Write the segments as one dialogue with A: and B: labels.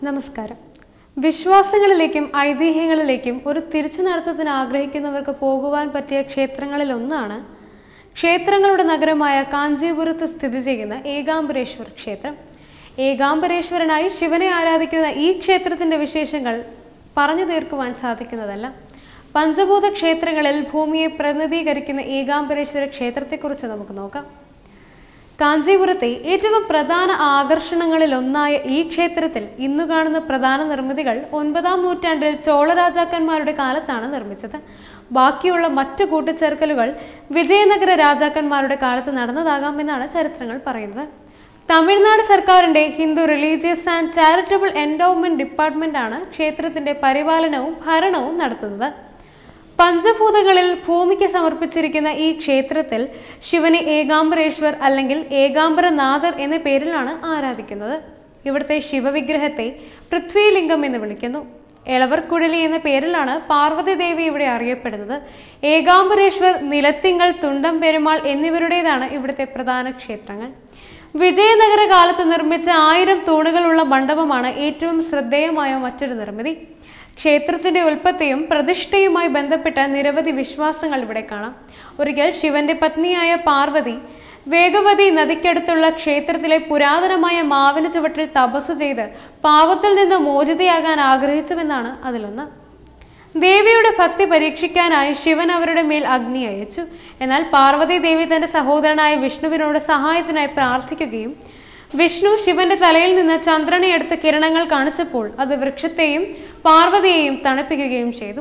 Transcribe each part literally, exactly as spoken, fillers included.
A: നമസ്കാരം. വിശ്വാസങ്ങളിലേക്കും ഐതിഹ്യങ്ങളിലേക്കും ഒരു തിരിച്ചു നടത്തത്തിന് ആഗ്രഹിക്കുന്നവർക്ക് പോകുവാൻ പറ്റിയ ക്ഷേത്രങ്ങളിൽ ഒന്നാണ് ക്ഷേത്രങ്ങളുടെ നഗരമായ കാഞ്ചീപുരത്ത് സ്ഥിതി ചെയ്യുന്ന ഏകാംബരേശ്വർ ക്ഷേത്രം. ഏകാംബരേശ്വരനായി ശിവനെ ആരാധിക്കുന്ന ഈ ക്ഷേത്രത്തിന്റെ വിശേഷങ്ങൾ പറഞ്ഞു തീർക്കുവാൻ സാധിക്കുന്നതല്ല. പഞ്ചഭൂത ക്ഷേത്രങ്ങളിൽ ഭൂമിയെ പ്രതിനിധീകരിക്കുന്ന ഏകാംബരേശ്വര ക്ഷേത്രത്തെക്കുറിച്ച് നമുക്ക് നോക്കാം. കാഞ്ചീപുരത്തെ ഏറ്റവും പ്രധാന ആകർഷണങ്ങളിൽ ഒന്നായ ഈ ക്ഷേത്രത്തിൽ ഇന്നു കാണുന്ന പ്രധാന നിർമ്മിതികൾ ഒൻപതാം നൂറ്റാണ്ടിൽ ചോള രാജാക്കന്മാരുടെ കാലത്താണ് നിർമ്മിച്ചത്. ബാക്കിയുള്ള മറ്റു കൂട്ടിച്ചേർക്കലുകൾ വിജയനഗര രാജാക്കന്മാരുടെ കാലത്ത് നടന്നതാകാമെന്നാണ് ചരിത്രങ്ങൾ പറയുന്നത്. തമിഴ്നാട് സർക്കാരിന്റെ Hindu religious and charitable endowment department ആണ് ക്ഷേത്രത്തിന്റെ പരിപാലനവും ഭരണവും നടത്തുന്നത്. പഞ്ചഭൂതങ്ങളിൽ ഭൂമിക്ക് സമർപ്പിച്ചിരിക്കുന്ന ഈ ക്ഷേത്രത്തിൽ ശിവനെ ഏകാംബരേശ്വർ അല്ലെങ്കിൽ ഏകാംബരനാഥർ എന്ന പേരിലാണ് ആരാധിക്കുന്നത്. ഇവിടുത്തെ ശിവവിഗ്രഹത്തെ പൃഥ്വിലിംഗം എന്ന് വിളിക്കുന്നു. എളവർക്കുഴലി എന്ന പേരിലാണ് പാർവതി ദേവി ഇവിടെ അറിയപ്പെടുന്നത്. ഏകാംബരേശ്വർ, നിലത്തിങ്കൽ, തുണ്ടം പെരുമാൾ എന്നിവരുടേതാണ് ഇവിടുത്തെ പ്രധാന ക്ഷേത്രങ്ങൾ. വിജയനഗര കാലത്ത് നിർമ്മിച്ച ആയിരം തൂണുകളുള്ള മണ്ഡപമാണ് ഏറ്റവും ശ്രദ്ധേയമായ മറ്റൊരു നിർമ്മിതി. ക്ഷേത്രത്തിന്റെ ഉൽപ്പത്തിയും പ്രതിഷ്ഠയുമായി ബന്ധപ്പെട്ട നിരവധി വിശ്വാസങ്ങൾ ഇവിടെ കാണാം. ഒരിക്കൽ ശിവന്റെ പത്നിയായ പാർവതി വേഗവതി നദിക്കടുത്തുള്ള ക്ഷേത്രത്തിലെ പുരാതനമായ മാവിന് ചുവട്ടിൽ തപസ് ചെയ്ത് പാപത്തിൽ നിന്ന് മോചിതയാകാൻ ആഗ്രഹിച്ചുവെന്നാണ് അതിലൊന്ന്. ദേവിയുടെ ഭക്തി പരീക്ഷിക്കാനായി ശിവൻ അവരുടെ മേൽ അഗ്നി അയച്ചു. എന്നാൽ പാർവതി ദേവി തന്റെ സഹോദരനായ വിഷ്ണുവിനോട് സഹായത്തിനായി പ്രാർത്ഥിക്കുകയും വിഷ്ണു ശിവന്റെ തലയിൽ നിന്ന് ചന്ദ്രനെ എടുത്ത് കിരണങ്ങൾ കാണിച്ചപ്പോൾ അത് വൃക്ഷത്തെയും പാർവതിയെയും തണുപ്പിക്കുകയും ചെയ്തു.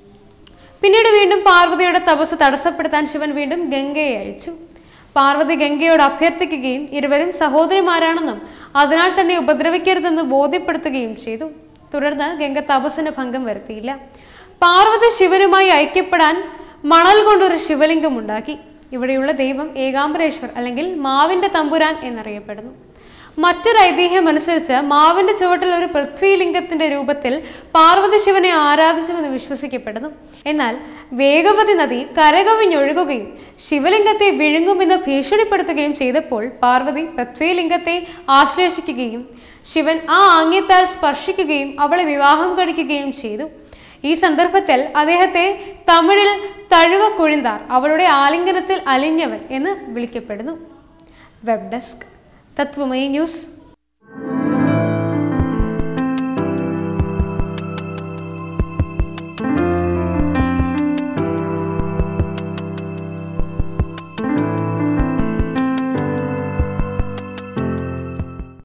A: പിന്നീട് വീണ്ടും പാർവതിയുടെ തപസ് തടസ്സപ്പെടുത്താൻ ശിവൻ വീണ്ടും ഗംഗയെ അയച്ചു. പാർവതി ഗംഗയോട് അഭ്യർത്ഥിക്കുകയും ഇരുവരും സഹോദരിമാരാണെന്നും അതിനാൽ തന്നെ ഉപദ്രവിക്കരുതെന്ന് ബോധ്യപ്പെടുത്തുകയും ചെയ്തു. തുടർന്ന് ഗംഗ തപസ്സിന് ഭംഗം വരുത്തിയില്ല. പാർവതി ശിവനുമായി ഐക്യപ്പെടാൻ മണൽ കൊണ്ടൊരു ശിവലിംഗം ഉണ്ടാക്കി. ഇവിടെയുള്ള ദൈവം ഏകാംബരേശ്വർ അല്ലെങ്കിൽ മാവിന്റെ തമ്പുരാൻ എന്നറിയപ്പെടുന്നു. മറ്റൊരു ഐതിഹ്യം അനുസരിച്ച് മാവിന്റെ ചുവട്ടിൽ ഒരു പൃഥ്വിലിംഗത്തിന്റെ രൂപത്തിൽ പാർവതി ശിവനെ ആരാധിച്ചുവെന്ന് വിശ്വസിക്കപ്പെടുന്നു. എന്നാൽ വേഗവതി നദി കരകവിഞ്ഞൊഴുകുകയും ശിവലിംഗത്തെ വിഴുങ്ങുമെന്ന് ഭീഷണിപ്പെടുത്തുകയും ചെയ്തപ്പോൾ പാർവതി പൃഥ്വിലിംഗത്തെ ആശ്ലേഷിക്കുകയും ശിവൻ ആ ആംഗ്യത്താൽ സ്പർശിക്കുകയും അവളെ വിവാഹം കഴിക്കുകയും ചെയ്തു. ഈ സന്ദർഭത്തിൽ അദ്ദേഹത്തെ തമിഴിൽ തഴുവ കുഴിന്താർ, അവളുടെ ആലിംഗനത്തിൽ അലിഞ്ഞവൻ എന്ന് വിളിക്കപ്പെടുന്നു. Web desk Tatwamayi news.